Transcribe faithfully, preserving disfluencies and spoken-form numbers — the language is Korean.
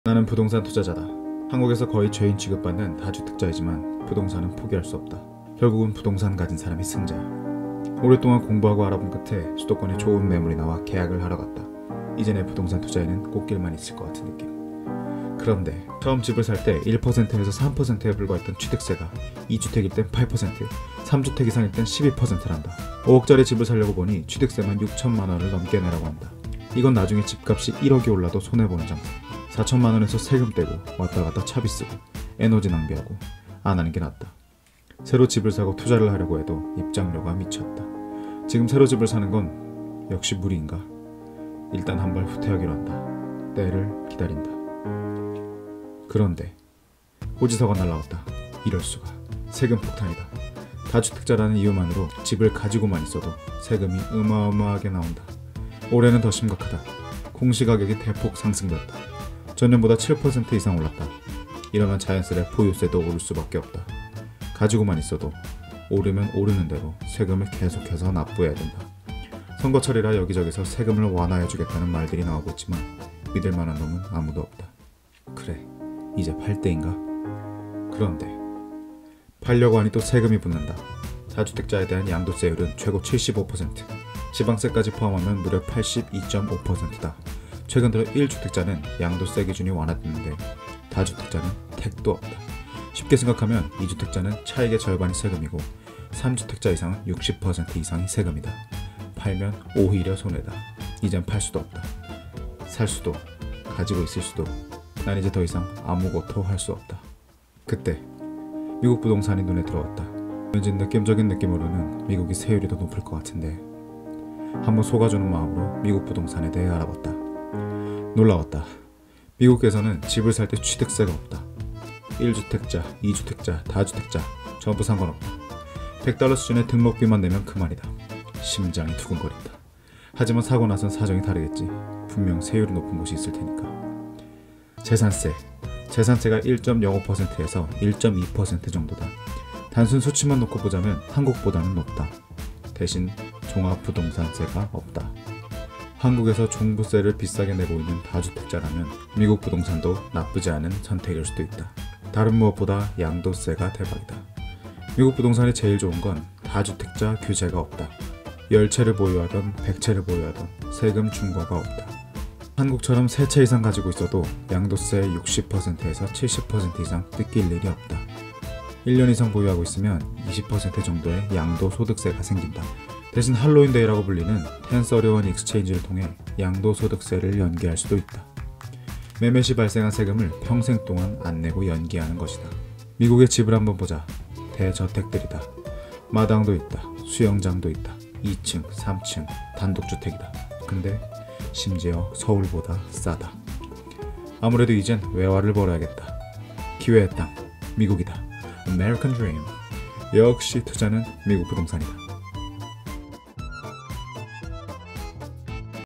나는 부동산 투자자다. 한국에서 거의 죄인 취급받는 다주택자이지만 부동산은 포기할 수 없다. 결국은 부동산 가진 사람이 승자. 오랫동안 공부하고 알아본 끝에 수도권에 좋은 매물이 나와 계약을 하러 갔다. 이제 내 부동산 투자에는 꽃길만 있을 것 같은 느낌. 그런데 처음 집을 살 때 일 퍼센트에서 삼 퍼센트에 불과했던 취득세가 이 주택일 땐 팔 퍼센트, 삼 주택 이상일 땐 십이 퍼센트란다. 오억짜리 집을 살려고 보니 취득세만 육천만 원을 넘게 내라고 한다. 이건 나중에 집값이 일억이 올라도 손해보는 장사. 사천만 원에서 세금 떼고 왔다 갔다 차비 쓰고 에너지 낭비하고 안 하는 게 낫다. 새로 집을 사고 투자를 하려고 해도 입장료가 미쳤다. 지금 새로 집을 사는 건 역시 무리인가? 일단 한 발 후퇴하기로 한다. 때를 기다린다. 그런데 호지서가 날라왔다. 이럴 수가. 세금 폭탄이다. 다주택자라는 이유만으로 집을 가지고만 있어도 세금이 어마어마하게 나온다. 올해는 더 심각하다. 공시가격이 대폭 상승되었다. 전년보다 칠 퍼센트 이상 올랐다. 이러면 자연스레 보유세도 오를 수밖에 없다. 가지고만 있어도 오르면 오르는 대로 세금을 계속해서 납부해야 된다. 선거철이라 여기저기서 세금을 완화해주겠다는 말들이 나오고 있지만 믿을 만한 놈은 아무도 없다. 그래, 이제 팔 때인가? 그런데 팔려고 하니 또 세금이 붙는다. 다주택자에 대한 양도세율은 최고 칠십오 퍼센트, 지방세까지 포함하면 무려 팔십이 점 오 퍼센트다. 최근 들어 일 주택자는 양도세 기준이 완화됐는데 다주택자는 택도 없다. 쉽게 생각하면 이 주택자는 차익의 절반이 세금이고 삼 주택자 이상은 육십 퍼센트 이상이 세금이다. 팔면 오히려 손해다. 이젠 팔 수도 없다. 살 수도, 가지고 있을 수도. 난 이제 더 이상 아무것도 할 수 없다. 그때 미국 부동산이 눈에 들어왔다. 왠지 느낌적인 느낌으로는 미국이 세율이 더 높을 것 같은데 한번 속아주는 마음으로 미국 부동산에 대해 알아봤다. 놀라웠다. 미국에서는 집을 살 때 취득세가 없다. 일 주택자, 이 주택자, 다주택자 전부 상관없다. 백 달러 수준의 등록비만 내면 그만이다. 심장이 두근거린다. 하지만 사고 나선 사정이 다르겠지. 분명 세율이 높은 곳이 있을 테니까. 재산세. 재산세가 일 점 영오 퍼센트에서 일 점 이 퍼센트 정도다. 단순 수치만 놓고 보자면 한국보다는 높다. 대신 종합부동산세가 없다. 한국에서 종부세를 비싸게 내고 있는 다주택자라면 미국 부동산도 나쁘지 않은 선택일 수도 있다. 다른 무엇보다 양도세가 대박이다. 미국 부동산이 제일 좋은 건 다주택자 규제가 없다. 열 채를 보유하던 백 채를 보유하던 세금 중과가 없다. 한국처럼 세 채 이상 가지고 있어도 양도세 육십 퍼센트에서 칠십 퍼센트 이상 뜯길 일이 없다. 일 년 이상 보유하고 있으면 이십 퍼센트 정도의 양도소득세가 생긴다. 대신 할로윈데이라고 불리는 텐서리원 익스체인지를 통해 양도소득세를 연기할 수도 있다. 매매 시 발생한 세금을 평생 동안 안 내고 연기하는 것이다. 미국의 집을 한번 보자. 대저택들이다. 마당도 있다. 수영장도 있다. 이 층, 삼 층 단독주택이다. 근데 심지어 서울보다 싸다. 아무래도 이젠 외화를 벌어야겠다. 기회의 땅, 미국이다. American Dream. 역시 투자는 미국 부동산이다.